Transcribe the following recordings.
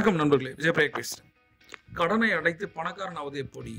வணக்கம் நண்பர்களே, விஜய் பிரயாக் பேசுறேன். கடனை அடைத்து பணக்காரன் ஆவது எப்படி?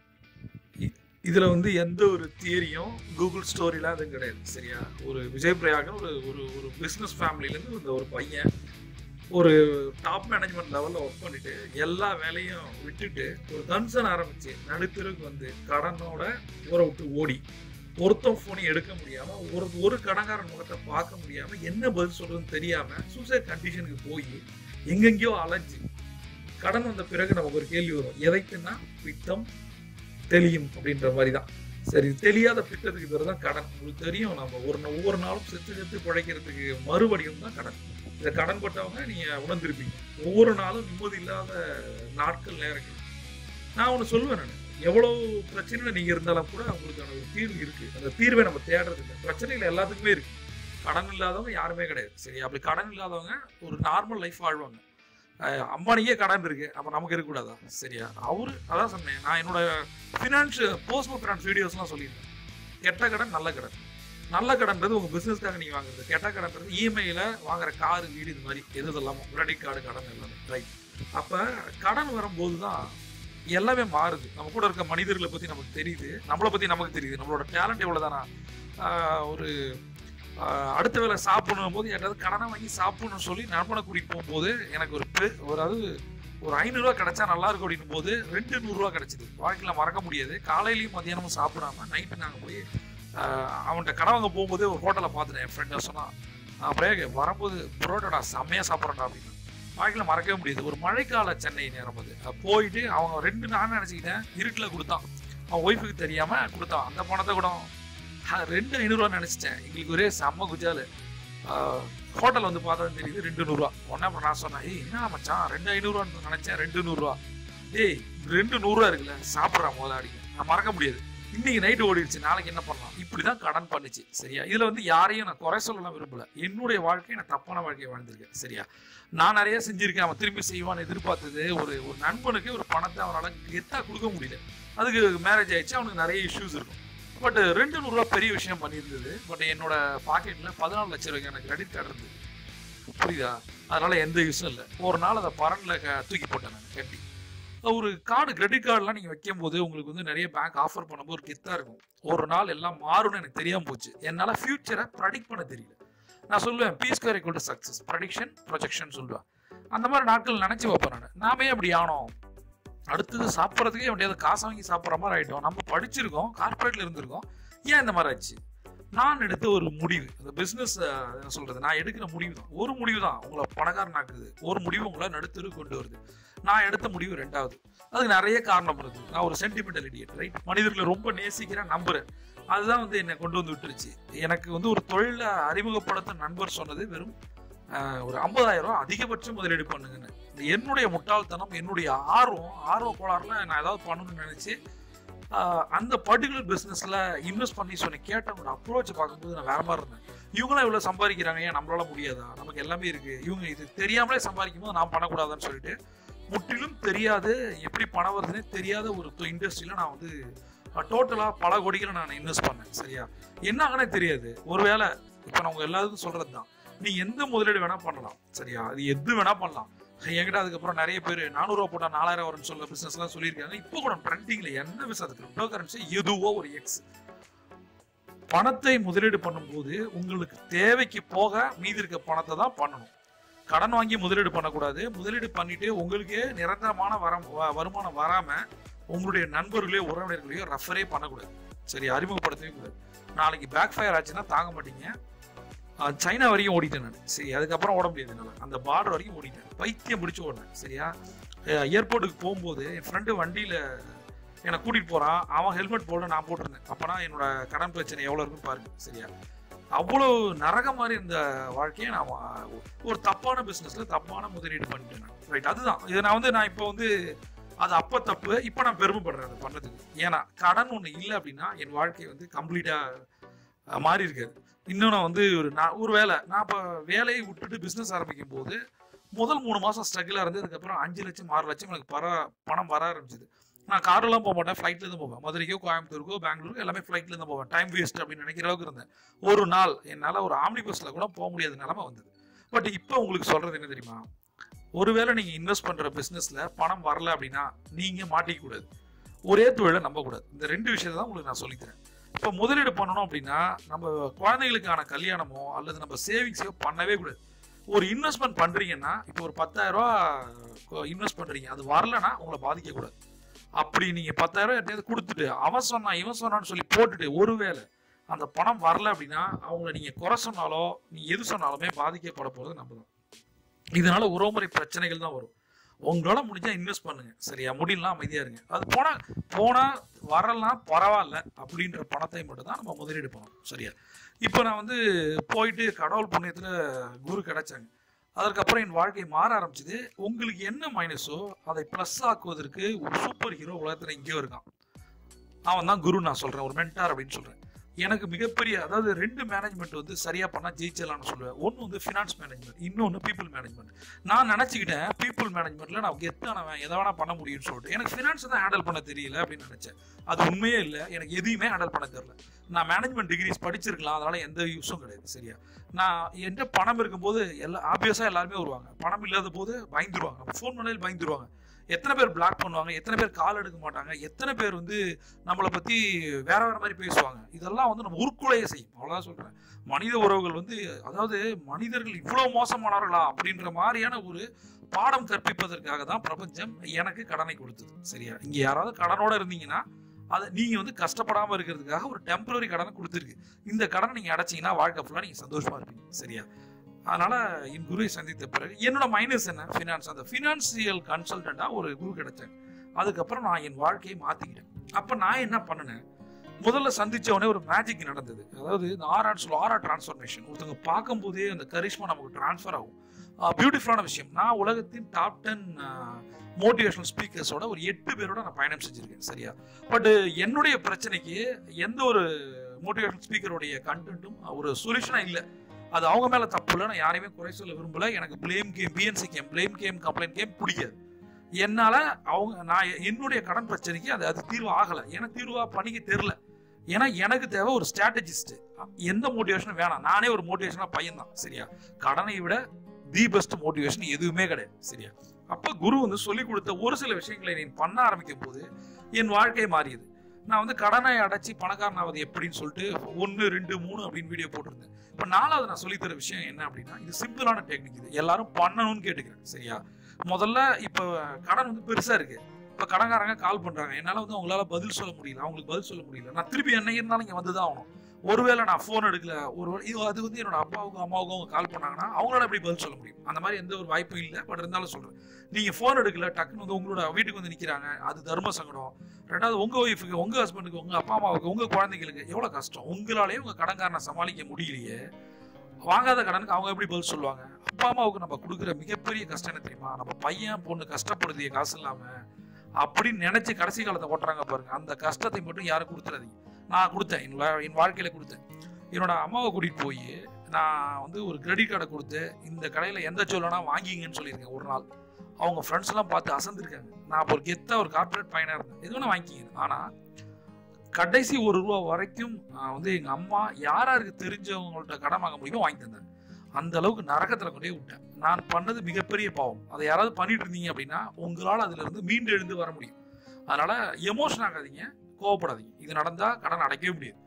இதுல எந்த ஒரு தியரியும் கூகுள் ஸ்டோரியில அது கிடையாது. சரியா? ஒரு விஜய் பிரயாக ஒரு ஒரு பிசினஸ் ஃபேமிலில இருந்து ஒரு பையன் ஒரு டாப் மேனேஜ்மெண்ட் லெவல்ல ஒர்க் பண்ணிட்டு எல்லா வேலையும் விட்டுட்டு ஒரு கன்சர்ன் ஆரம்பிச்சு நடுத்தருக்கு கடனோட ஊரை விட்டு ஓடி ஒருத்தன் போனை எடுக்க முடியாம ஒரு கடன்காரன் முகத்தை பார்க்க முடியாம என்ன பதில் சொல்றதுன்னு தெரியாம சூசைட் கண்டிஷனுக்கு போய் எங்கெங்கயோ அலைஞ்சு கடன் வந்த பிறகு நமக்கு ஒரு கேள்வி வரும், எதைக்குன்னா பித்தம் தெளியும் அப்படின்ற மாதிரி தான். சரி, தெரியாத பித்தத்துக்கு பேர் தான் கடன். உங்களுக்கு தெரியும், நம்ம ஒவ்வொரு நாளும் செத்து பிழைக்கிறதுக்கு மறுபடியும் தான் கடன். இதை கடன் பட்டவங்க நீங்க உணர்ந்திருப்பீங்க. ஒவ்வொரு நாளும் நிம்மதி இல்லாத நாட்கள் நேரங்கள். நான் ஒன்று சொல்லுவேன், நான் எவ்வளவு பிரச்சனையில நீங்க இருந்தாலும் கூட அவங்களுக்கான ஒரு தீர்வு இருக்கு. அந்த தீர்வை நம்ம தேடுறது இல்லை. பிரச்சனைகள் எல்லாத்துக்குமே இருக்கு. கடன் இல்லாதவங்க யாருமே கிடையாது. சரி, அப்படி கடன் இல்லாதவங்க ஒரு நார்மல் லைஃப் வாழ்வாங்க. அம்பானிக்கே கடன் இருக்கு, அப்ப நமக்கு இருக்கக்கூடாதா? சரியா? அதான் சொன்னேன், நான் என்னோட பர்சனல் ஃபினான்ஸ் வீடியோஸ்லாம் சொல்லியிருக்கேன். கெட்ட கடன், நல்ல கடன். நல்ல கடன்றது உங்க பிசினஸ்க்காக நீங்க வாங்குறது. கெட்ட கடன்றது இஎம்ஐல வாங்குற காரு, வீடு, இது மாதிரி எது இல்லாமல் கிரெடிட் கார்டு கடன் எல்லாமே. ரைட்? அப்ப கடன் வரும்போது தான் எல்லாமே மாறுது. நம்ம கூட இருக்க மனிதர்களை பத்தி நமக்கு தெரியுது, நம்மளை பத்தி நமக்கு தெரியுது, நம்மளோட டேலண்ட் எவ்வளவுதானா. ஒரு அடுத்த வேலை சாப்பிடணும் போது யாராவது கடனை வாங்கி சாப்பிடணும்னு சொல்லி நண்பனை கூட்டிட்டு போகும்போது எனக்கு ஒரு 500 ரூபா கிடைச்சா நல்லா இருக்கும் அப்படின்னு போது 200 ரூபா கிடைச்சிது. வாழ்க்கையில மறக்க முடியாது. காலையிலையும் மத்தியானமும் சாப்பிடாம நைட்டு நாங்கள் போய் அவன்கிட்ட கடன் வாங்க போகும்போது ஒரு ஹோட்டலை பார்த்துட்டேன். என் ஃப்ரெண்டை சொன்னா, பிரேக் வரும்போது புரோட்டோடா செம்மையா சாப்பிட்றேன்டா அப்படின்னு. வாழ்க்கையில மறக்கவே முடியாது. ஒரு மழைக்கால சென்னை நேரம் அது போயிட்டு அவங்க நான் நினைச்சுக்கிட்டேன் இருட்டில் கொடுத்தான். அவன் ஒய்ஃபுக்கு தெரியாம கொடுத்தான். அந்த பணத்தை கூட 500 நினைச்சிட்டேன். எங்களுக்கு ஒரே செம்ம குஜாலு. ஹோட்டல் பார்த்தா தெரியுது 200 ரூபா. உடனே அப்புறம் நான் சொன்னேன், என்ன மச்சான் 500 நினைச்சேன், 200 ரூபா. 200 ரூபா இருக்குல்ல, சாப்பிட்றான் முதலாடி. நான் மறக்க முடியாது. இன்னைக்கு நைட்டு ஓடிடுச்சு, நாளைக்கு என்ன பண்ணலாம்? இப்படிதான் கடன் பண்ணுச்சு. சரியா? இதுல யாரையும் நான் குறை சொல்லலாம் விரும்பல. என்னுடைய வாழ்க்கையை நான் தப்பான வாழ்க்கையை வாழ்ந்திருக்கேன். சரியா? நான் நிறைய செஞ்சிருக்கேன். அவன் திரும்பி செய்வான்னு எதிர்பார்த்தது. ஒரு நண்பனுக்கு ஒரு பணத்தை அவனால கெத்தா கொடுக்க முடியல. அதுக்கு மேரேஜ் ஆயிடுச்சு, அவனுக்கு நிறைய இஷ்யூஸ் இருக்கும். பட் 200 ரூபா பெரிய விஷயம் பண்ணியிருந்தது. பட் என்னோட பாக்கெட்ல 14 லட்சம் ரூபாய்க்கு எனக்கு கிரெடிட் கார்டு இருந்தது. புரியுதா? அதனால எந்த யூஸும் இல்லை. ஒரு நாள் அதை பரன்ல தூக்கி போட்டேன் நான் கட்டி. ஒரு கார்டு, கிரெடிட் கார்டுலாம் நீங்க வைக்கும் போது உங்களுக்கு நிறைய பேங்க் ஆஃபர் பண்ணும்போது ஒரு கெத்தா இருக்கும். ஒரு நாள் எல்லாம் மாறும்னு எனக்கு தெரியாம போச்சு. என்னால ஃபியூச்சரை ப்ரெடிக்ட் பண்ண தெரியல. நான் சொல்லுவேன், P² = சக்சஸ், ப்ரெடிக்ஷன், ப்ரொஜெக்ஷன் சொல்லுவேன். அந்த மாதிரி நாட்கள் நினைச்சு வைப்பேன். நாமே அப்படி ஆனோம். அடுத்தது சாப்பிட்றதுக்கே எப்படியாவது காசு வாங்கி சாப்பிட்ற மாதிரி ஆயிட்டோம். நம்ம படிச்சிருக்கோம், கார்பரேட்ல இருந்திருக்கோம். ஏன் இந்த மாதிரி ஆச்சு? நான் எடுத்த ஒரு முடிவு, அந்த பிசினஸ் சொல்றது, நான் எடுக்கிற முடிவு தான். ஒரு முடிவு தான் உங்களை பணக்காரன் ஆக்குது. ஒரு முடிவு உங்களை நடுத்தரு கொண்டு வருது. நான் எடுத்த முடிவு 2வது. அதுக்கு நிறைய காரணம் இருக்குது. நான் ஒரு சென்டிமெண்டல் இடியட். ரைட்? மனிதர்களை ரொம்ப நேசிக்கிறேன், நம்புறேன். அதுதான் என்னை கொண்டு விட்டுருச்சு. எனக்கு ஒரு தொழில அறிமுகப்படுத்த நண்பர் சொன்னது வெறும் ஒரு 50,000 ரூபாய் அதிகபட்சம் முதலீடு பண்ணுங்கன்னு. என்னுடைய முட்டாள்தனம், என்னுடைய ஆர்வ கோளாறுல நான் ஏதாவது பண்ணணும்னு நினைச்சு அந்த பர்டிகுலர் பிசினஸ்ல இன்வெஸ்ட் பண்ணி கேட்டவங்க அப்ரோச் பார்க்கும்போது நான் வேற மாதிரி இருந்தேன். இவங்களாம் இவ்வளவு சம்பாதிக்கிறாங்க, ஏன் நம்மளால முடியாதா? நமக்கு எல்லாமே இருக்கு. இவங்க இது தெரியாமலே சம்பாதிக்கும் போது நான் பண்ணக்கூடாதுன்னு சொல்லிட்டு முற்றிலும் தெரியாது, எப்படி பணம் வருதுன்னே தெரியாத ஒரு இண்டஸ்ட்ரியில நான் டோட்டலா பல கோடிகளை நான் இன்வெஸ்ட் பண்ணேன். சரியா? என்ன ஆகனே தெரியாது. ஒருவேளை இப்ப நான் உங்க எல்லாருக்கும் சொல்றதுதான், நீ எந்த முதலீடு வேணா பண்ணலாம். சரியா? அது எது வேணா பண்ணலாம். என்கிட்ட அதுக்கப்புறம் நிறைய பேர் 400 ரூபா போட்டா 4000 வரும்னு சொல்ல பிசினஸ் எல்லாம் சொல்லியிருக்காங்க. இப்போ கூட ட்ரெண்டிங்ல என்ன பிசினஸ், கிரிப்டோ கரன்சி எதுவோ ஒரு எக்ஸ். பணத்தை முதலீடு பண்ணும்போது உங்களுக்கு தேவைக்கு போக மீதி இருக்க பணத்தை தான் பண்ணணும். கடன் வாங்கி முதலீடு பண்ணக்கூடாது. முதலீடு பண்ணிட்டு உங்களுக்கே நிரந்தரமான வருமானம் வராம உங்களுடைய நண்பர்களையோ உறவினர்களையோ ரெஃபரே பண்ணக்கூடாது. சரி? அறிமுகப்படுத்தவே கூடாது. நாளைக்கு பேக் ஃபயர் ஆச்சுன்னா தாங்க மாட்டீங்க. சைனா வரைக்கும் ஓடிட்டேன் நான். சரி, அதுக்கப்புறம் ஓட முடியாது என்னால. அந்த பார்டர் வரைக்கும் ஓடிட்டேன். பைத்தியம் பிடிச்சு ஓடினேன். சரியா? ஏர்போர்ட்டுக்கு போகும்போது என் ஃப்ரெண்டு வண்டியில என்னை கூட்டிட்டு போறான். அவன் ஹெல்மெட் போட, நான் போட்டிருந்தேன். அப்பனா என்னோட கடன் பிரச்சனை எவ்வளவு இருக்குன்னு பாருங்க. சரியா? அவ்வளவு நரக மாதிரி இருந்த வாழ்க்கையை நான் ஒரு தப்பான பிசினஸ்ல தப்பான முதலீடு பண்ணிட்டேன். ரைட்? அதுதான் இது. நான் இப்போ அது அப்ப தப்பு. இப்ப நான் பெருமைப்படுறேன் அதை பண்ணதுக்கு. ஏன்னா கடன் ஒண்ணு இல்லை அப்படின்னா என் வாழ்க்கை கம்ப்ளீட்டா மாறி இருக்காது. இன்னும் நான் ஒரு வேலை, நான் இப்போ வேலையை விட்டுட்டு பிசினஸ் ஆரம்பிக்கும் போது முதல் 3 மாசம் ஸ்ட்ரகிளா இருந்து அதுக்கப்புறம் 5 லட்சம் 6 லட்சம் எனக்கு பணம் வர ஆரம்பிச்சது. நான் கார்லாம் போக மாட்டேன், ஃபிளைட்ல இருந்து போவேன். மதுரைக்கோ, கோயம்புத்தூருக்கோ, பெங்களூருக்கோ எல்லாமே ஃபிளைட்ல இருந்து போவேன். டைம் வேஸ்ட் அப்படின்னு நினைக்கிற அளவுக்கு இருந்தேன். ஒரு நாள் என்னால ஒரு ஆம்னி பஸ்ல கூட போக முடியாத நிலைமை வந்தது. பட் இப்போ உங்களுக்கு சொல்றது என்ன தெரியுமா? ஒருவேளை நீங்க இன்வெஸ்ட் பண்ற பிசினஸ்ல பணம் வரல அப்படின்னா நீங்க மாட்டிக்க கூடாது, ஒரே தொழிலை நம்ப கூடாது. இந்த 2 விஷயத்தை தான் உங்களுக்கு நான் சொல்லித்தரேன். இப்போ முதலீடு பண்ணணும் அப்படின்னா நம்ம குழந்தைகளுக்கான கல்யாணமோ அல்லது நம்ம சேவிங்ஸையோ பண்ணவே கூடாது. ஒரு இன்வெஸ்ட்மெண்ட் பண்றீங்கன்னா இப்போ ஒரு 10,000 இன்வெஸ்ட் பண்றீங்க, அது வரலன்னா உங்களை பாதிக்க கூடாது. அப்படி நீங்க 10,000 யார்ட்டையாவது கொடுத்துட்டு அவன் சொன்னா இவன் சொன்னான்னு சொல்லி போட்டுட்டு ஒருவேளை அந்த பணம் வரல அப்படின்னா அவங்கள நீங்க குறை சொன்னாலோ நீ எது சொன்னாலுமே பாதிக்கப்பட போறது நம்ம தான். இதனால உறவுமுறை பிரச்சனைகள் தான் வரும். உங்களால முடிஞ்சா இன்வெஸ்ட் பண்ணுங்க, சரியா? முடியலாம் அமைதியா இருங்க. அது போனா வரலாம் பரவாயில்ல அப்படின்ற பணத்தை மட்டும் தான் நம்ம முதலீடு பண்ணணும், சரியா? இப்போ நான் வந்து போயிட்டு கடவுள் புண்ணியத்துல குரு கிடைச்சாங்க. அதற்கப்புறம் என் வாழ்க்கை மாற ஆரம்பிச்சது. உங்களுக்கு என்ன மைனஸோ அதை பிளஸ் ஆக்குவதற்கு ஒரு சூப்பர் ஹீரோ உலகத்துல எங்கேயோ இருக்கான். அவன் தான் குரு. நான் சொல்றேன், ஒரு மென்டார் அப்படின்னு சொல்றேன். எனக்கு மிகப்பெரிய, அதாவது 2 மேனேஜ்மெண்ட் வந்து சரியா பண்ணா ஜெயிச்சலாம்னு சொல்லுவேன். ஒன்று வந்து ஃபினான்ஸ் மேனேஜ்மெண்ட், இன்னொன்று பீப்புள் மேனேஜ்மெண்ட். நான் நினைச்சுக்கிட்டேன் பீப்புள் மேனேஜ்மெண்ட்ல நான் கெத்தானவன், எதை வேணா பண்ண முடியும்னு சொல்லிட்டு. எனக்கு ஃபினான்ஸ் தான் ஹேண்டில் பண்ண தெரியல அப்படின்னு நினைச்சேன். அது உண்மையே இல்லை, எனக்கு எதையுமே ஹேண்டில் பண்ண தெரியல. நான் மேனேஜ்மெண்ட் டிகிரிஸ் படிச்சிருக்கலாம், அதனால எந்த யூஸும் கிடையாது, சரியா? நான் என்கிட்ட பணம் இருக்கும்போது ஆப்வியஸா எல்லாருமே வருவாங்க, பணம் இல்லாத போது பயந்துருவாங்க, ஃபோன் பண்ணாலும் பயந்துருவாங்க. எத்தனை பேர் பிளாக் பண்ணுவாங்க, எத்தனை பேர் கால் எடுக்க மாட்டாங்க, எத்தனை பேர் வந்து நம்மளை பத்தி வேற வேற மாதிரி பேசுவாங்க. இதெல்லாம் வந்து நம்ம உருக்குலைய செய்யும், அவ்வளவுதான் சொல்றேன். மனித உறவுகள் வந்து, அதாவது மனிதர்கள் இவ்வளவு மோசமானவர்களா அப்படின்ற மாதிரியான ஒரு பாடம் கற்பிப்பதற்காக தான் பிரபஞ்சம் எனக்கு கடனை கொடுத்தது, சரியா? இங்க யாராவது கடனோட இருந்தீங்கன்னா அதை நீங்க வந்து கஷ்டப்படாம இருக்கிறதுக்காக ஒரு டெம்பரரி கடனை கொடுத்துருக்கு. இந்த கடனை நீங்க அடைச்சீங்கன்னா வாழ்க்கை ஃபுல்லா நீங்க சந்தோஷமா இருப்பீங்க, சரியா? அதனால என் குருவை சந்தித்த பிறகு என்னோட மைனஸ் என்ன, ஃபினான்ஸ். அந்த ஃபினான்சியல் கன்சல்டண்டா ஒரு குரு கிடைச்சாங்க. அதுக்கப்புறம் நான் என் வாழ்க்கையை மாத்திக்கிட்டேன். அப்ப நான் என்ன பண்ணினேன், முதல்ல சந்திச்ச உடனே ஒரு மேஜிக் நடந்தது. அதாவது இந்த ஆரா டிரான்ஸ்ஃபர்மேஷன். ஒருத்தவங்க பார்க்கும் போதே அந்த கரிஷ்மா நமக்கு டிரான்ஸ்ஃபர் ஆகும். பியூட்டிஃபுல்லான விஷயம். நான் உலகத்தின் டாப் 10 மோட்டிவேஷனல் ஸ்பீக்கர்ஸோட ஒரு 8 பேரோட நான் பயணம் செஞ்சிருக்கேன், சரியா? பட் என்னுடைய பிரச்சனைக்கு எந்த ஒரு மோட்டிவேஷனல் ஸ்பீக்கருடைய கண்டென்ட்டும் ஒரு சொல்யூஷனா இல்லை. அது அவங்க மேல தப்பு இல்லை, நான் யாரையுமே குறை சொல்ல விரும்பல. எனக்கு blame game, PNC game, blame game, complaint game பிடிக்காது. என்னால நான் என்னுடைய கடன் பிரச்சனைக்கு அது தீர்வு ஆகலை, எனக்கு தீர்வா பண்ணிக்க தெரியல. ஏன்னா எனக்கு தேவை ஒரு ஸ்ட்ராட்டஜிஸ்ட். எந்த மோட்டிவேஷனும் வேணாம், நானே ஒரு மோட்டிவேஷனா பையன் தான், சரியா? கடனை விட தி பெஸ்ட் மோட்டிவேஷன் எதுவுமே கிடையாது, சரியா? அப்ப குரு வந்து சொல்லி கொடுத்த ஒரு சில விஷயங்களை நீ பண்ண ஆரம்பிக்கும் போது என் வாழ்க்கை மாறியது. நான் வந்து கடனை அடைச்சி பணக்காரன் ஆவது எப்படின்னு சொல்லிட்டு 1, 2, 3 அப்படின்னு வீடியோ போட்டிருந்தேன். இப்ப 4வது நான் சொல்லித்தர விஷயம் என்ன அப்படின்னா, இது சிம்பிளான டெக்னிக், இது எல்லாரும் பண்ணணும்னு கேட்டுக்கிறேன், சரியா? முதல்ல இப்ப கடன் வந்து பெருசா இருக்கு. இப்ப கடன்காரங்க கால் பண்றாங்க, என்னால வந்து அவங்களால பதில் சொல்ல முடியல, அவங்களுக்கு பதில் சொல்ல முடியல. நான் திருப்பி என்ன இருந்தாலும் இங்க வந்துதான் ஆகணும். ஒருவேளை நான் போன் எடுக்கல, அது வந்து என்னோட அப்பாவுக்கும் அம்மாவுக்கும் அவங்க கால் பண்ணாங்கன்னா அவங்களால எப்படி பதில் சொல்ல முடியும்? அந்த மாதிரி எந்த ஒரு வாய்ப்பும் இல்லை. பட் இருந்தாலும் சொல்றேன், நீங்க போன் எடுக்கல, டக்குன்னு வந்து உங்களோட வீட்டுக்கு வந்து நிக்கிறாங்க, அது தர்ம சங்கடம். 2வது உங்க ஒய்ஃபுக்கு, உங்க ஹஸ்பண்டுக்கு, உங்க அப்பா அம்மாவுக்கு, உங்க குழந்தைங்களுக்கு எவ்வளவு கஷ்டம். உங்களாலேயே உங்க கடன்காரனை சமாளிக்க முடியலையே, வாங்காத கடனுக்கு அவங்க எப்படி பதில் சொல்லுவாங்க? அப்பா அம்மாவுக்கு நம்ம கொடுக்குற மிகப்பெரிய கஷ்டம் என்ன தெரியுமா? நம்ம பையன் பொண்ணு கஷ்டப்படுதிய காசு இல்லாம அப்படின்னு நினைச்சு கடைசி காலத்தை ஓட்டுறாங்க பாருங்க. அந்த கஷ்டத்தை மட்டும் யாரும் கொடுத்துறாதீங்க. நான் கொடுத்தேன், என் வாழ்க்கையில கொடுத்தேன். என்னோட அம்மாவை கூட்டிட்டு போய் நான் வந்து ஒரு கிரெடிட் கார்டை கொடுத்து, இந்த கடையில எந்த சொல்லனா வாங்கிங்கன்னு சொல்லியிருக்கேன். ஒரு நாள் அவங்க ஃப்ரெண்ட்ஸ் எல்லாம் பார்த்து அசந்திருக்காங்க. நான் ஒரு கெத்தா ஒரு கார்பரேட் பையனா இருந்தேன், எது வேணா வாங்கிக்கிங்க. ஆனா கடைசி ₹1 வரைக்கும் வந்து எங்க அம்மா யாருக்கு தெரிஞ்சவங்கள்ட்ட கடன் வாங்க முடியுமோ வாங்கி தந்தாங்க. அந்த அளவுக்கு நரகத்துல கொண்டே விட்டேன். நான் பண்ணது மிகப்பெரிய பாவம். அதை யாராவது பண்ணிட்டு இருந்தீங்க அப்படின்னா உங்களால் அதுல இருந்து மீண்டு எழுந்து வர முடியும். அதனால எமோஷன் ஆகாதீங்க, கோவப்படாதீங்க. இது நடந்தா கடன் அடைக்கவே முடியாது.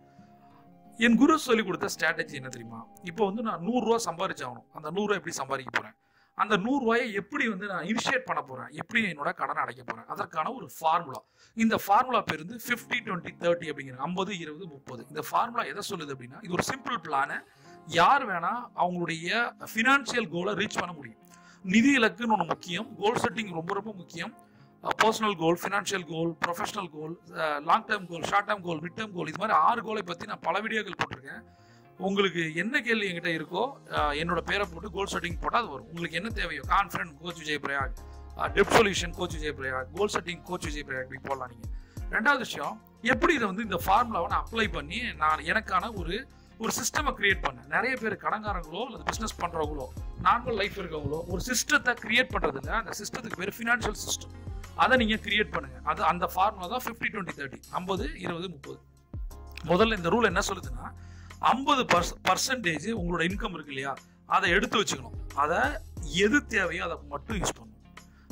என் குரு சொல்லி கொடுத்த ஸ்ட்ராட்டஜி என்ன தெரியுமா? இப்போ வந்து நான் ₹100 சம்பாதிச்சாகணும். அந்த ₹100 எப்படி சம்பாதிக்க போறேன், அந்த ₹100 எப்படி வந்து நான் இனிஷியேட் பண்ண போறேன், எப்படி என்னோட கடனை அடைக்க போறேன், அதற்கான ஒரு ஃபார்முலா. இந்த ஃபார்முலா பேர் வந்து 50-20-30 அப்படிங்கிற 50-20-30. இந்த ஃபார்முலா எதை சொல்லுது அப்படின்னா, இது ஒரு சிம்பிள் பிளான யார் வேணா அவங்களுடைய ஃபினான்ஷியல் கோலை ரீச் பண்ண முடியும். நிதி இலக்குன்னு ஒன்று முக்கியம், கோல் செட்டிங் ரொம்ப ரொம்ப முக்கியம். Personal goal, financial goal, professional goal, long term goal, short term goal, mid term goal, இது மாதிரி 6 கோலை பற்றி நான் பல வீடியோக்கள் போட்டிருக்கேன். உங்களுக்கு என்ன கேள்வி என்கிட்ட இருக்கோ என்னோட பேரை போட்டு கோல் செட்டிங் போட்டால் அது வரும். உங்களுக்கு என்ன தேவையோ, கான்ஃபிடன்ட் கோச் விஜய் பிரயாக், டெப்ட் solution coach Vijay Prayag, goal setting coach Vijay Prayag, இப்படி போடலாம் நீங்கள். 2வது விஷயம், எப்படி இதை வந்து இந்த ஃபார்முலாவை நான் அப்ளை பண்ணி நான் எனக்கான ஒரு சிஸ்டமை கிரியேட் பண்ணேன். நிறைய பேர் கடன்காரங்களோ அல்லது பிஸ்னஸ் பண்றவங்களோ நார்மல் லைஃப் இருக்கவங்களோ ஒரு சிஸ்டத்தை கிரியேட் பண்றது இல்லை. அந்த சிஸ்டத்துக்கு பேர் ஃபினான்ஷியல் சிஸ்டம். அதை நீங்க கிரியேட் பண்ணுங்க. அது அந்த ஃபார்முலா தான் 50-20-30, 50-20-30. முதல்ல இந்த ரூல் என்ன சொல்லுதுன்னா, 50% உங்களோட இன்கம் இருக்கு இல்லையா, அதை எடுத்து வச்சுக்கணும். அதை எது தேவையோ அதை மட்டும் யூஸ் பண்ணும்.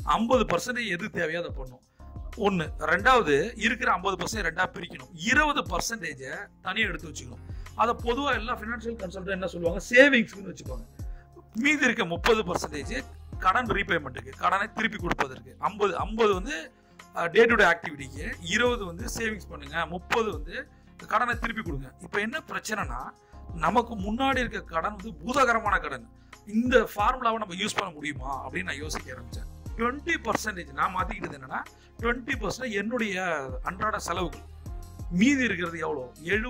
50% எது தேவையோ அதை பண்ணும். ஒன்று. ரெண்டாவது, இருக்கிற 50% ரெண்டா பிரிக்கணும். 20% தனியாக எடுத்து வச்சுக்கணும். அதை பொதுவாக எல்லா ஃபினான்ஷியல் கன்சல்டன்ட் என்ன சொல்லுவாங்க, சேவிங்ஸ்னு வச்சுப்பாங்க. மீதி இருக்க 30% கடன் ரீபேமெண்ட்டுக்கு, கடனை திருப்பி கொடுப்பதற்கு. 50 வந்து டே டு டே ஆக்டிவிட்டிக்கு, 20 வந்து சேவிங்ஸ் பண்ணுங்க, 30 வந்து கடனை திருப்பி கொடுங்க. இப்போ என்ன பிரச்சனைனா, நமக்கு முன்னாடி இருக்க கடன் வந்து பூதகரமான கடன். இந்த ஃபார்முலாவை நம்ம யூஸ் பண்ண முடியுமா அப்படின்னு நான் யோசிக்க ஆரம்பிச்சேன். 20% நான் மாத்திக்கிட்டது என்னன்னா, 20% என்னுடைய அன்றாட செலவுகள். மீதி இருக்கிறது எவ்வளோ,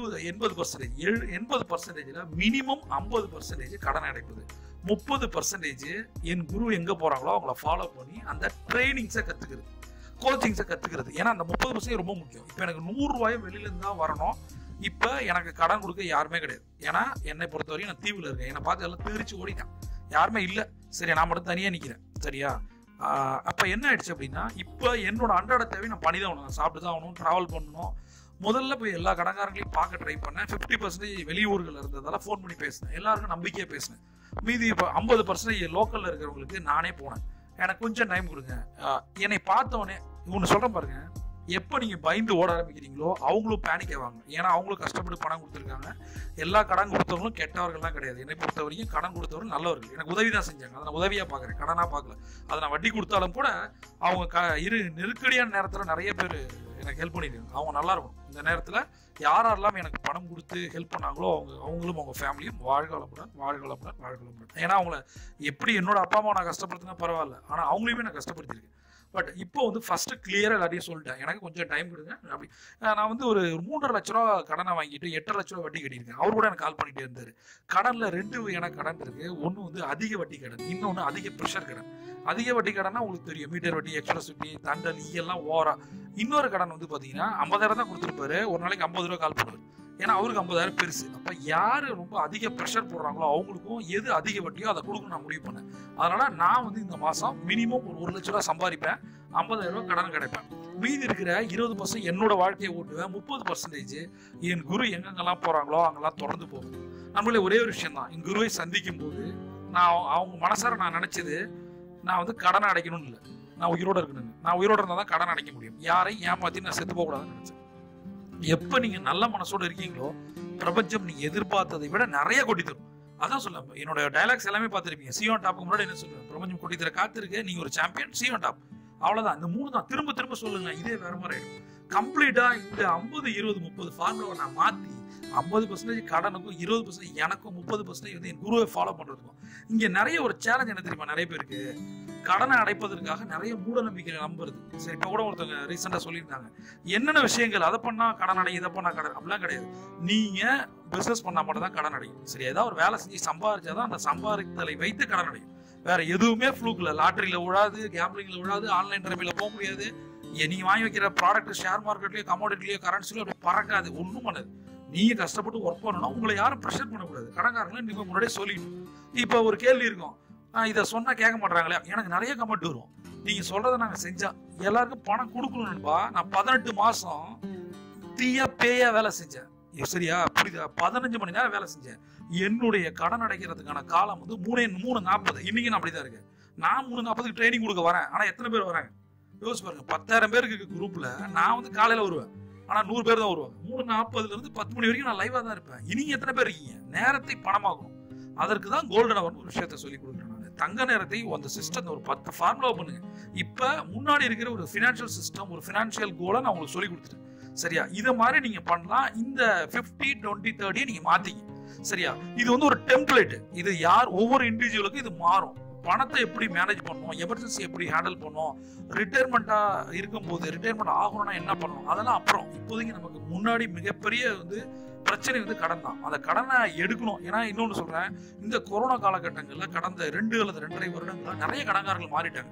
80%. 80%ல மினிமம் 50% கடன் அடைப்பது. 30% என் குரு எங்க போறாங்களோ அவங்கள ஃபாலோ பண்ணி அந்த ட்ரைனிங்ஸை கத்துக்கிறது, கோச்சிங்ஸை கத்துக்கிறது. ஏன்னா அந்த 30% ரொம்ப முக்கியம். இப்போ எனக்கு 100 ரூபாயும் வெளியில இருந்து தான் வரணும். இப்போ எனக்கு கடன் கொடுக்க யாருமே கிடையாது. ஏன்னா என்னை பொறுத்தவரையும் நான் தீவில் இருக்கேன். என்னை பார்த்து எல்லாம் தெரிச்சு ஓடிட்டான், யாருமே இல்லை. சரி, நான் மட்டும் தனியாக நிற்கிறேன். சரியா? அப்போ என்ன ஆயிடுச்சு அப்படின்னா, இப்போ என்னோட அன்றாட தேவை நான் பண்ணி தான் ஆகணும், நான் சாப்பிட்டு தான் ஆகணும், ட்ராவல் பண்ணணும். முதல்ல போய் எல்லா கடன்காரங்களையும் பார்க்க ட்ரை பண்ணேன். 50% வெளியூர்கள் இருந்ததால ஃபோன் பண்ணி பேசினேன், எல்லாருக்கும் நம்பிக்கையாக பேசினேன். மீதி இப்போ 50% லோக்கலில் இருக்கிறவங்களுக்கு நானே போனேன். எனக்கு கொஞ்சம் டைம் கொடுங்க. என்னை பார்த்தவொடனே ஒன்று சொல்கிறேன் பாருங்க, எப்போ நீங்கள் பயந்து ஓட ஆரம்பிக்கிறீங்களோ அவங்களும் பேனிக் ஆவாங்க. ஏன்னா அவங்களும் கஷ்டப்பட்டு பணம் கொடுத்துருக்காங்க. எல்லா கடன் கொடுத்தவங்களும் கெட்டவர்கள்லாம் கிடையாது. என்னை பொறுத்த வரைக்கும் கடன் கொடுத்தவர்கள் நல்லவர்கள். எனக்கு உதவி தான் செஞ்சாங்க, அதை நான் உதவியாக பார்க்குறேன், கடனாக பார்க்கல. அதை நான் வட்டி கொடுத்தாலும் கூட அவங்க நெருக்கடியான நேரத்தில் நிறைய பேர் எனக்கு ஹெல்ப் பண்ணியிருக்காங்க. அவங்க நல்லா இருக்கும். இந்த நேரத்தில் யாரெல்லாம் எனக்கு பணம் கொடுத்து ஹெல்ப் பண்ணாங்களோ அவங்களும் அவங்க ஃபேமிலியும் வாழ்க வளமுடன், வாழ்க வளமுடன், வாழ்க வளமுடன். ஏன்னா அவங்கள எப்படி என்னோட அப்பா அம்மா நான் கஷ்டப்படுத்தினா பரவாயில்ல, ஆனால் அவங்களையுமே நான் கஷ்டப்படுத்திருக்கேன். பட் இப்போ வந்து ஃபர்ஸ்ட் கிளியரா எல்லாத்தையும் சொல்லிட்டேன், எனக்கு கொஞ்சம் டைம் கொடுங்க அப்படி. நான் வந்து ஒரு 3.5 லட்ச ரூபா கடனை வாங்கிட்டு 8.5 லட்ச ரூபா வட்டி கட்டியிருக்கேன். அவர் கூட எனக்கு கால் பண்ணிட்டே இருந்தாரு. கடன்ல 2 வகையான கடன் இருக்கு. ஒன்று வந்து அதிக வட்டி கடன், இன்னொன்று அதிக ப்ரெஷர் கடன். அதிக வட்டி கடன்னா உங்களுக்கு தெரியும், மீட்டர் வட்டி, எக்ஸ்பிரஸ் வட்டி, தண்டல், எல்லாம் ஓவரா. இன்னொரு கடன் வந்து பாத்தீங்கன்னா 50,000 தான் கொடுத்துருப்பாரு, ஒரு நாளைக்கு 50 ரூபா கால் பண்ணுவார். ஏன்னா அவருக்கு 50,000 பெருசு. அப்ப யாரு ரொம்ப அதிக ப்ரெஷர் போடுறாங்களோ அவங்களுக்கும் எது அதிக வட்டியோ அதை கொடுக்கணும் நான் முடிவு பண்ணேன். அதனால நான் வந்து இந்த மாசம் மினிமம் ஒரு 1 லட்ச ரூபா சம்பாதிப்பேன், 50,000 ரூபாய் கடன் கிடைப்பேன். மீதி இருக்கிற 20% என்னோட வாழ்க்கையை ஓட்டுவேன். 30% என் குரு எங்கெங்கெல்லாம் போறாங்களோ அங்கெல்லாம் தொடர்ந்து போகும். நம்மளே ஒரே ஒரு விஷயம் தான், என் குருவை சந்திக்கும் போது நான் அவங்க மனசார நான் நினைச்சது, நான் வந்து கடனை அடைக்கணும்னு இல்லை, நான் உயிரோட இருக்கணும். நான் உயிரோட இருந்தால் தான் கடன் அடைக்க முடியும். யாரையும் ஏமாத்தி நான் செத்து போகக்கூடாதுன்னு நினைச்சேன். எப்ப நீங்க நல்ல மனசோட இருக்கீங்களோ பிரபஞ்சம் நீங்க எதிர்பார்த்ததை விட நிறைய கொட்டி தரும். அதான் சொல்ல, என்னோட டைலாக்ஸ் எல்லாமே பார்த்துருப்பீங்க. சி ஆன் டாப்க்கு முன்னாடி என்ன சொல்லுவேன், பிரபஞ்சம் கொட்டி தர காத்திருக்கு, நீங்க ஒரு சாம்பியன், சி ஆன் டாப். அவ்வளவுதான். இந்த 3 தான் திரும்ப திரும்ப சொல்லுங்க, இதே வேற மாதிரி ஆயிடும். கம்ப்ளீட்டா இந்த 50, 20, 30 ஃபார்முலாவை நான் மாத்தி 50% கடனுக்கும், 20% எனக்கும், 30% வந்து என் குருவை ஃபாலோ பண்றதுக்கும். இங்க நிறைய ஒரு சேலஞ்ச் என்ன தெரியுமா, நிறைய பேருக்கு கடனை அடைப்பதற்காக நிறைய மூட நம்பிக்கைகளை நம்புறது. சரி, இப்ப கூட ஒருத்தவங்க ரீசெண்டா சொல்லியிருந்தாங்க, என்னென்ன விஷயங்கள் அதை பண்ணா கடன் அடையும், இதை பண்ணா கடன், அப்படிலாம் கிடையாது. நீங்க பிசினஸ் பண்ணா மட்டும் தான் கடன் அடையும். சரி, ஏதாவது ஒரு வேலை செஞ்சு சம்பாதிச்சாதான் அந்த சம்பாதித்தலை வைத்து கடன் அடையும். வேற எதுவுமே ஃப்ளூக்ல, லாட்டரியில விழாது, கேம்பிளிங்ல விழாது, ஆன்லைன் ரமில போக முடியாது. நீங்க வாங்கி வைக்கிற ப்ராடக்ட் ஷேர் மார்க்கெட்லயோ கமோடிட்டிலயோ கரன்சிலயோ அப்படி பறக்காது, ஒன்றும் பண்ணாது. நீங்க கஷ்டப்பட்டு ஒர்க் பண்ணணும், உங்களை யாரும் ப்ரெஷர் பண்ணக்கூடாது. கடன்காரங்களை நீங்க முன்னாடியே சொல்லிடணும். இப்போ ஒரு கேள்வி இருக்கும், இதை சொன்னா கேட்க மாட்டாங்களே, எனக்கு நிறைய கமெண்ட் வரும். நீங்க சொல்றதை நாங்க செஞ்சா எல்லாருக்கும் பணம் கொடுக்கணும்பா. நான் 18 மாசம் தீயா பேயா வேலை செஞ்சேன். சரியா, புரியுதா? 15 மணி நேரம் வேலை செஞ்சேன். என்னுடைய கடன் அடைக்கிறதுக்கான காலம் வந்து 3:40. இன்னைக்கு நான் அப்படிதான் இருக்கேன். நான் 3:40 ட்ரைனிங் கொடுக்க வரேன். ஆனா எத்தனை பேர் வராங்க யோசிச்சு பாருங்க. 10,000 பேருக்கு குரூப்ல நான் வந்து காலையில வருவேன், ஆனா 100 பேர் தான் வருவாங்க. 3:40 10 மணி வரைக்கும் நான் லைவா தான் இருப்பேன். நீங்க எத்தனை பேர் இருக்கீங்க? நேரத்தை பணமாகணும். அதற்கு தான் கோல்டன் அவர் ஒரு விஷயத்த சொல்லி கொடுக்குறேன். நான் தங்க நேரத்தை அந்த சிஸ்டம் ஒரு 10 ஃபார்முலா பண்ணுங்க. இப்ப முன்னாடி இருக்கிற ஒரு ஃபினான்ஷியல் சிஸ்டம், ஒரு ஃபினான்ஷியல் கோலை நான் உங்களுக்கு சொல்லி கொடுத்துட்டேன். சரியா, இதை மாதிரி நீங்க பண்ணலாம். இந்த 50, 20, 30 நீங்க மாத்திங்க. சரியா, இது வந்து ஒரு டெம்ப்ளேட். இது யார் ஒவ்வொரு இண்டிவிஜுவலுக்கும் இது மாறும். பணத்தை எப்படி மேனேஜ் பண்ணணும், எமர்ஜென்சி எப்படி ஹேண்டில் பண்ணணும், ரிட்டையர்மெண்டா இருக்கும்போது ரிட்டையர்மெண்ட் ஆகணும்னா என்ன பண்ணணும், அதெல்லாம் அப்புறம். இப்போதைக்கு நமக்கு முன்னாடி மிகப்பெரிய வந்து பிரச்சனை வந்து கடன் தான். அந்த கடனை எடுக்கணும். ஏன்னா இன்னொன்று சொல்றேன், இந்த கொரோனா காலகட்டங்களில் கடந்த 2 அல்லது 2.5 வருடங்களா நிறைய கடன்காரர்கள் மாறிட்டாங்க.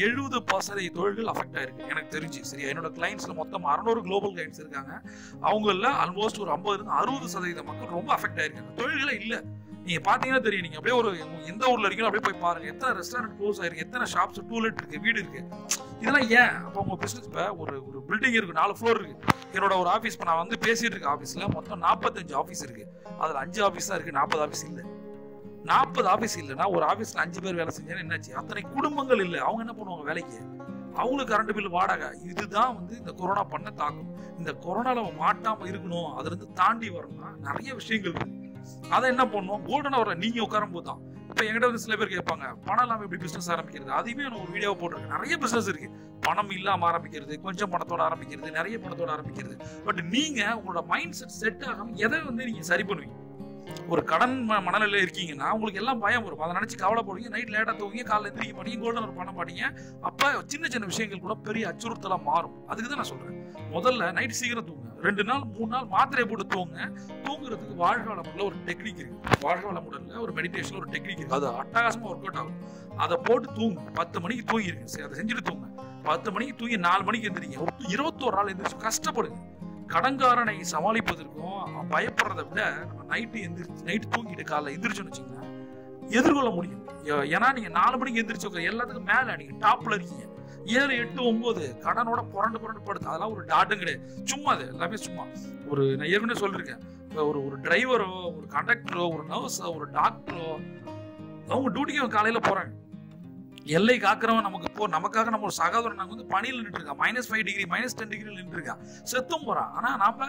70% தொழில்கள் அஃபெக்ட் ஆயிருக்கு எனக்கு தெரிஞ்சு. சரியா, என்னோட கிளைண்ட்ஸ்ல மொத்தம் 600 குளோபல் கிளைண்ட்ஸ் இருக்காங்க. அவங்கள ஆல்மோஸ்ட் ஒரு 50-60% மக்கள் ரொம்ப அஃபெக்ட் ஆயிருக்காங்க. தொழில்களே இல்லை. நீங்க பாத்தீங்கன்னா தெரியும், நீங்க அப்படியே ஒரு எந்த ஊர்ல இருக்கீங்களோ அப்படியே போய் பாருங்க, எத்தனை ரெஸ்டாரண்ட் க்ளோஸ் ஆயிருக்கு, எத்தனை ஷாப்ஸ், டூலெட் இருக்கு, வீடு இருக்கு. இதெல்லாம் ஏன்? அப்போ உங்க பிசினஸ் ஒரு பில்டிங் இருக்கு, 4 ஃப்ளோர் இருக்கு. என்னோட ஒரு ஆஃபீஸ் நான் வந்து பேசிட்டு இருக்க ஆஃபீஸ்ல மொத்தம் 45 ஆஃபீஸ் இருக்கு. அதுல 5 ஆஃபீஸ் தான் இருக்கு, 40 ஆஃபீஸ் இல்லை. 40 ஆபீஸ் இல்லைன்னா ஒரு ஆபீஸ்ல 5 பேர் வேலை செஞ்சா என்னாச்சு? அத்தனை குடும்பங்கள் இல்லை, அவங்க என்ன பண்ணுவாங்க வேலைக்கு? அவங்களுக்கு கரண்ட் பில், வாடகை. இதுதான் வந்து இந்த கொரோனா பண்ண தாக்கும். இந்த கொரோனால மாட்டாம இருக்கணும், அதுல இருந்து தாண்டி வரணும்னா நிறைய விஷயங்கள் இருக்கு. அதை என்ன பண்ணுவோம்? கோல்டன் ஹவர்ல நீங்க உட்காரும் போது தான். இப்ப என்கிட்ட வந்து சில பேர் கேட்பாங்க, பணம் இல்லாம எப்படி பிசினஸ் ஆரம்பிக்கிறது? அதுவுமே நான் ஒரு வீடியோ போட்டிருக்கேன். நிறைய பிசினஸ் இருக்கு. பணம் இல்லாம ஆரம்பிக்கிறது, கொஞ்சம் பணத்தோட ஆரம்பிக்கிறது, நிறைய பணத்தோட ஆரம்பிக்கிறது. பட் நீங்க உங்களோட மைண்ட் செட் ஆகாம எதை வந்து நீங்க சரி பண்ணுவீங்க? ஒரு கடன் மனநிலையில இருக்கீங்கன்னா உங்களுக்கு எல்லாம் பயம் வரும். அதை நினைச்சு கவலைப்படுவீங்க, நைட் லேட்டா தூங்கி காலைல எந்திரிக்க மாட்டீங்க, கோல்டன் ஹவர் பண்ண மாட்டீங்க. அப்ப சின்ன சின்ன விஷயங்கள் கூட பெரிய அச்சுறுத்தலா மாறும். அதுக்கு தான் நான் சொல்றேன், முதல்ல நைட் சீக்கிரம் தூங்க. 2 நாள் 3 நாள் மாத்திரையை போட்டு தூங்க. தூங்குறதுக்கு வாழ்க வளமுடன்ல ஒரு டெக்னிக் இருக்கு. வாழ்க வளமுடன்ல ஒரு மெடிடேஷன் ஒரு டெக்னிக் இருக்கு. அது அட்டகாசமா ஒர்க் அவுட் ஆகும். அதை போட்டு தூங்க. 10 மணிக்கு தூங்கி இருக்கு, சரி அதை செஞ்சுட்டு தூங்க. 10 மணிக்கு தூங்கி 4 மணிக்கு எந்திரிங்க. ஒரு 21 நாள் எந்திரிச்சு கஷ்டப்படுங்க. கடன்காரனை சமாளிப்பதற்கும் பயப்படுறதை விட நம்ம நைட்டு தூங்கிட்டு காலைல எந்திரிச்சோன்னு வச்சுக்கோங்க, எதிர்கொள்ள முடியும். ஏன்னா நீங்க 4 மணிக்கு எந்திரிச்சு எல்லாத்துக்கும் மேல நீங்க டாப்ல இருக்கீங்க. 7, 8, 9 கடனோட புரண்டு படுத்து, அதெல்லாம் ஒரு டாட்டும் கிடையாது. சும்மா அது எல்லாமே சும்மா. நான் ஏற்கனவே சொல்லியிருக்கேன், ஒரு டிரைவரோ, ஒரு கண்டக்டரோ, ஒரு நர்ஸோ, ஒரு டாக்டரோ, அவங்க டியூட்டிக்கு காலையில போறாங்க. எல்லை காக்கிறவன் நமக்காக நம்ம ஒரு சகோதரன் நாங்க வந்து பணியில் நின்று இருக்கா, -5 டிகிரி -10 டிகிரி நின்று இருக்கா, செத்தும் போறான். ஆனா நாம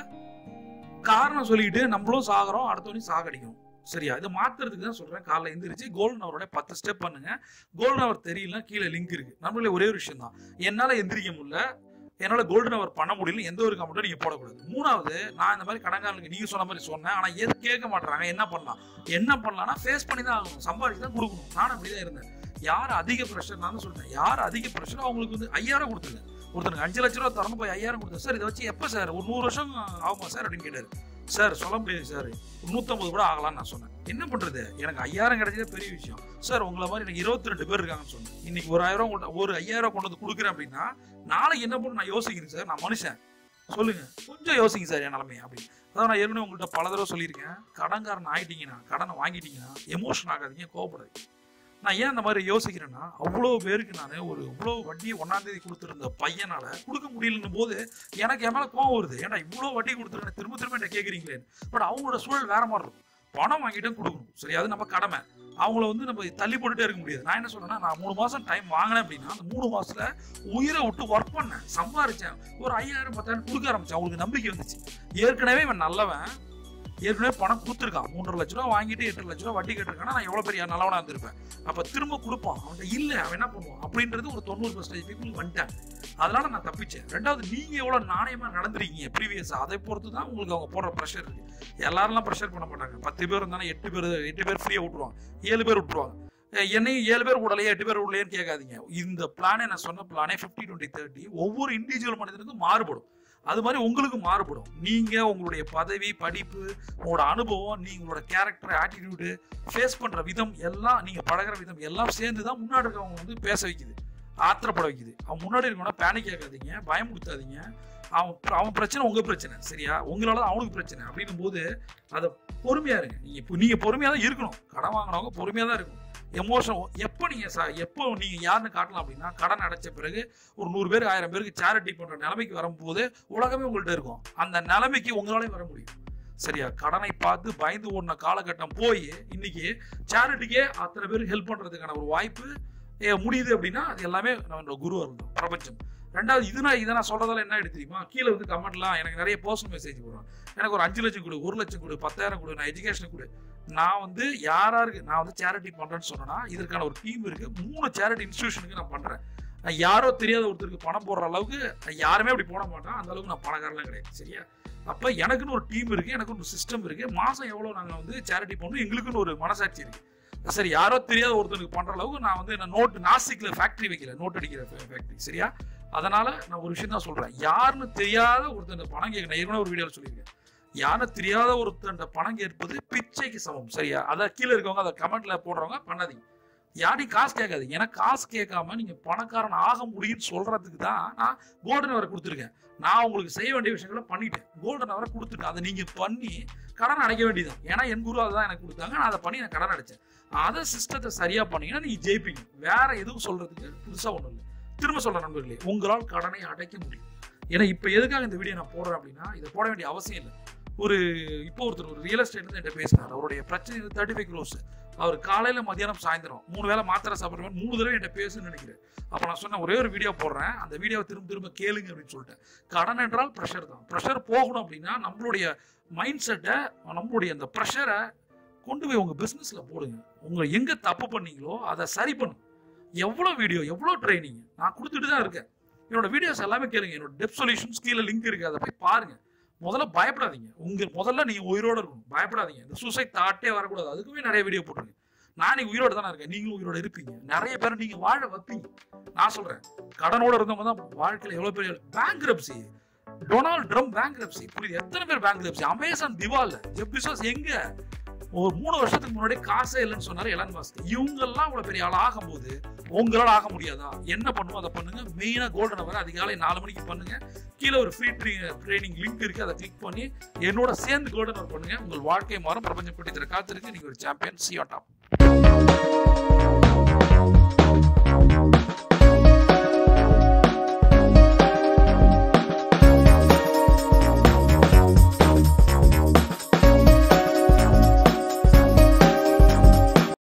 காரணம் சொல்லிட்டு நம்மளும் சாகுறோம், அடுத்தவனையும் சாகடிக்கிறோம். சரியா? இதை மாத்துறதுக்கு தான் சொல்றேன். காலைல எந்திரிச்சு கோல்டன் ஹவரோட 10 ஸ்டெப் பண்ணுங்க. கோல்டன் ஹவர் தெரியல, கீழே லிங்க் இருக்கு. நம்மளே ஒரே ஒரு விஷயம் தான், என்னால எந்திரிக்க முடியல, என்னால கோல்டன் ஹவர் பண்ண முடியல, எந்த ஒரு கமெண்ட்டும் நீங்க போடக்கூடாது. 3வது, நான் இந்த மாதிரி கடன்காரனுக்கு நீங்க சொன்ன மாதிரி சொன்னேன், ஆனா எது கேட்க மாட்டாங்க. என்ன பண்ணலாம்னா ஃபேஸ் பண்ணி தான் ஆகணும், சம்பாதிச்சு தான் கொடுக்கணும். நானும் அப்படிதான் இருந்தேன். யார் அதிக ப்ரெஷர், நான் சொல்றேன், யார் அதிக ப்ரெஷர் அவங்களுக்கு வந்து 5000 கொடுத்துருங்க. ஒருத்தருக்கு 5 லட்ச ரூபா தரணும், போய் 5000 கொடுத்தேன். சார் இதை வச்சு எப்போ சார் ஒரு 100 வருஷம் ஆகுமா சார் அப்படின்னு கேட்டாரு. சார் சொல்ல முடியாது சார், 150 கூட ஆகலாம்னு நான் சொன்னேன். என்ன பண்றது, எனக்கு 5000 கிடைச்சதே பெரிய விஷயம் சார். உங்களை மாதிரி எனக்கு 22 பேர் இருக்காங்கன்னு சொன்னேன். இன்னைக்கு ஒரு 5000 கொண்டு வந்து கொடுக்குறேன் அப்படின்னா நாளைக்கு என்ன பண்ண நான் யோசிக்கிறேன் சார். நான் மனுஷன், சொல்லுங்க, கொஞ்சம் யோசிங்க சார் என் நிலைமை அப்படின்னு. அதான் நான் ஏற்கனவே உங்கள்கிட்ட பல தடவை சொல்லியிருக்கேன், கடன்காரன் ஆயிட்டீங்கன்னா, கடனை வாங்கிட்டீங்கன்னா எமோஷன் ஆகாதீங்க, கோவப்படாதீங்க. நான் ஏன் அந்த மாதிரி யோசிக்கிறேன்னா, அவ்வளோ பேருக்கு நான் இவ்வளோ வட்டியை 1ஆம் தேதி கொடுத்துருந்த பையனால கொடுக்க முடியலன்னும் போது எனக்கு என் மேலே கோவம் வருது. ஏன்னா இவ்வளோ வட்டி கொடுத்துருக்கேன், திரும்ப என்ன கேட்குறீங்களே. பட் அவங்களோட சூழல் வேற மாதிரி இருக்கும். பணம் வாங்கிட்டு கொடுக்கணும், சரி, அது நம்ம கடமை. அவங்கள வந்து நம்ம தள்ளி போட்டுட்டே இருக்க முடியாது. நான் என்ன சொல்றேன்னா, நான் 3 மாசம் டைம் வாங்கினேன் அப்படின்னா, அந்த 3 மாசத்துல உயிரை விட்டு ஒர்க் பண்ணேன், சம்பாரிச்சேன், ஒரு 5000 10,000 கொடுக்க ஆரம்பிச்சேன். அவங்களுக்கு நம்பிக்கை வந்துச்சு. ஏற்கனவே இவன் நல்லவன், ஏற்கனவே பணம் கொடுத்துருக்கான், 3.5 லட்ச ரூபா வாங்கிட்டு 8 லட்ச ரூபா வட்டி கேட்டிருக்கானா, நான் எவ்வளவு பெரிய நல்லவனா இருந்திருப்பேன். அப்ப திரும்ப கொடுப்பான், அவன் இல்ல, அவன் என்ன பண்ணுவான் அப்படின்றது ஒரு 90% பீப்புள் வந்துட்டாங்க. அதனால நான் தப்பிச்சேன். 2வது, நீங்க எவ்வளவு நாணயமா நடந்துருக்கீங்க ப்ரீவியஸா, அதை பொறுத்து தான் உங்களுக்கு அவங்க போடுற ப்ரெஷர் இருக்கு. எல்லாரும் ப்ரெஷர் பண்ண மாட்டாங்க. 10 பேர் இருந்தாலும் 8 பேர் ஃப்ரீயா விட்டுருவாங்க, 7 பேர் விட்டுருவாங்க. என்னையும் 7 பேர் விடலையே 8 பேர் விடலையேன்னு கேட்காதீங்க. இந்த பிளானே, நான் சொன்ன பிளானே 50-20-30 ஒவ்வொரு இண்டிவிஜுவல் மனிதனுக்கும் மாறுபடும். அது மாதிரி உங்களுக்கு மாறுபடும். நீங்க உங்களுடைய பதவி, படிப்பு, உங்களோட அனுபவம், நீங்களோட கேரக்டர், ஆட்டிடியூடு, ஃபேஸ் பண்ற விதம், எல்லாம் நீங்க பழகிற விதம் எல்லாம் சேர்ந்து தான் முன்னாடி இருக்கவங்க வந்து பேச வைக்குது, ஆத்திரப்பட வைக்குது. அவன் முன்னாடி இருக்கவனா பேனிக் ஆகாதீங்க, பயமுடுத்தாதீங்க. அவன் பிரச்சனை உங்க பிரச்சனை, சரியா? உங்களால தான் அவனுக்கு பிரச்சனை அப்படின்னும் போது அதை பொறுமையா இருங்க. நீங்க பொறுமையா தான் இருக்கணும். கடன் வாங்கினவங்க பொறுமையா தான் இருக்கணும். எமோஷன் எப்போ நீங்க யாருன்னு காட்டலாம் அப்படின்னா, கடன் அடைச்ச பிறகு ஒரு 100 பேருக்கு 1000 பேருக்கு சேரிட்டி பண்ற நிலைமைக்கு வரும்போது உலகமே உங்கள்கிட்ட இருக்கும். அந்த நிலைமைக்கு உங்களாலே வர முடியும், சரியா? கடனை பார்த்து பயந்து ஓடின காலகட்டம் போய் இன்னைக்கு சேரிட்டிக்கே அத்தனை பேருக்கு ஹெல்ப் பண்றதுக்கான ஒரு வாய்ப்பு முடியுது அப்படின்னா, அது எல்லாமே நம்ம குரு இருந்தோம், பிரபஞ்சம். 2வது, இதை நான் சொல்றதால என்ன தெரியுமா, கீழே வந்து கமெண்ட்லாம் எனக்கு நிறைய பர்சனல் மெசேஜ் போடுறேன். எனக்கு ஒரு 5 லட்சம் கொடு, 1 லட்சம் கொடு, 10,000 கொடு, நான் எஜுகேஷன் கொடு. நான் வந்து யாராருக்கு நான் வந்து சேரிட்டி பண்றேன்னு சொன்னா, இதற்கான ஒரு டீம் இருக்கு. 3 சேரிட்டி இன்ஸ்டிடியூஷனுக்கு நான் பண்றேன். நான் யாரோ தெரியாத ஒருத்தருக்கு பணம் போடுற அளவுக்கு யாருமே அப்படி போட மாட்டேன். அந்த அளவுக்கு நான் பணக்காரலாம் கிடையாது, சரியா? அப்ப எனக்குன்னு ஒரு டீம் இருக்கு, எனக்கு ஒரு சிஸ்டம் இருக்கு. மாசம் எவ்வளவு நாங்க வந்து சேரிட்டி பண்ணணும், எங்களுக்குன்னு ஒரு மனசாட்சி இருக்கு. சரி, யாரோ தெரியாத ஒருத்தருக்கு பண்ற அளவுக்கு நான் வந்து நோட் நாசிக்ல ஃபேக்டரி வைக்கல, நோட் அடிக்கிற ஃபேக்டரி, சரியா? அதனால நான் ஒரு விஷயம் தான் சொல்றேன், யாருன்னு தெரியாத ஒருத்தர் பணம் கேட்க, ஏற்கனவே ஒரு வீடியோல சொல்லியிருக்கேன், யாரும் தெரியாத ஒருத்தர் பணம் கேட்பது பிச்சைக்கு சமம், சரியா? அதை கீழே இருக்கவங்க அதை கமெண்ட்ல போடுறவங்க பண்ணாதீங்க. யாரையும் காசு கேட்காதீங்க. ஏன்னா காசு கேட்காம நீங்க பணக்காரன் ஆக முடியும்னு சொல்றதுக்கு தான் நான் கோல்டன் ஹவர் கொடுத்துருக்கேன். நான் உங்களுக்கு செய்ய வேண்டிய விஷயங்களை பண்ணிட்டேன், கோல்டன் ஹவரை கொடுத்துட்டேன். அதை நீங்க பண்ணி கடன் அடைக்க வேண்டியதான். ஏன்னா என் குரு அதை தான் எனக்கு கொடுத்தாங்க, நான் அதை பண்ணி நான் கடன் அடைச்சேன். அதை சிஸ்டத்தை சரியா பண்ணீங்கன்னா நீங்க ஜெயிப்பீங்க. வேற எதுவும் சொல்றதுக்கு புதுசா ஒண்ணும் இல்லை. திரும்ப சொல்ற நண்பர்களே, உங்களால் கடனை அடைக்க முடியும். ஏன்னா இப்ப எதுக்காக இந்த வீடியோ நான் போடுறேன் அப்படின்னா, இதை போட வேண்டிய அவசியம் இல்லை. இப்போ ஒருத்தர் ஒரு ரியல் எஸ்டேட் என்கிட்ட பேசினார். அவருடைய பிரச்சனை 35 crores. அவர் காலையில மதியானம் சாயந்தரம் 3 வேளை மாத்திரை சாப்பிட்ற மாதிரி 3 தடவை என்கிட்ட பேசுன்னு நினைக்கிறேன். அப்போ நான் சொன்னேன், ஒரே ஒரு வீடியோ போடுறேன், அந்த வீடியோவை திரும்ப கேளுங்க அப்படின்னு சொல்லிட்டேன். கடன் என்றால் ப்ரெஷர் தான். ப்ரெஷர் போகணும் அப்படின்னா நம்மளுடைய மைண்ட் செட்டை, நம்மளுடைய அந்த ப்ரெஷரை கொண்டு போய் உங்க பிஸ்னஸ்ல போடுங்க. உங்க எங்க தப்பு பண்ணீங்களோ அதை சரி பண்ணும். எவ்வளோ வீடியோ, எவ்வளோ ட்ரைனிங் நான் கொடுத்துட்டு தான் இருக்கேன். என்னோட வீடியோஸ் எல்லாமே கேளுங்க. என்னோட டெப் சொல்யூஷன்ஸ் கீழே லிங்க் இருக்கு, அதை போய் பாருங்க. முதல்ல பயப்படாதீங்க. முதல்ல நீங்க உயிரோட இருக்கணும், பயப்படாதீங்க. இந்த சூசைட் தாட்டே வரக்கூடாது. அதுக்குமே நிறைய வீடியோ போட்டுருங்க. நான் நீங்க உயிரோட தானே இருக்கேன், நீங்களும் உயிரோட இருப்பீங்க. நிறைய பேர் நீங்க வாழ வைப்பீங்க. நான் சொல்றேன், கடனோட இருந்தவங்க தான் வாழ்க்கையில எவ்வளவு பெரிய பேங்க்ரப்சி. டொனால்ட் ட்ரம்ப் பேங்க்ரப்சி, புரியுது? எத்தனை பேர் பேங்க்ரப்சி? அமேசான் திவால், ஜெஃப் பெசோஸ் எங்க ஒரு 3 வருஷத்துக்கு முன்னாடி காசே இல்லைன்னு சொன்னாரு எலான் மஸ்க். இவங்க எல்லாம் இவ்வளவு பெரிய ஆள் ஆகும்போது உங்களால ஆக முடியாதா? என்ன பண்ணுவோம் அதை பண்ணுங்க. மெயினா கோல்டன் அவர் அதிகாலை 4 மணிக்கு பண்ணுங்க. கீழே ஒரு ஃப்ரீ ட்ரைனிங் லிங்க் இருக்கு, அதை கிளிக் பண்ணி என்னோட சேர்ந்து கோல்டன் அவர் பண்ணுங்க. உங்கள் வாழ்க்கை மாறும். பிரபஞ்சம் கொட்டி தர காத்திருக்கு. நீங்க ஒரு சாம்பியன். C on top.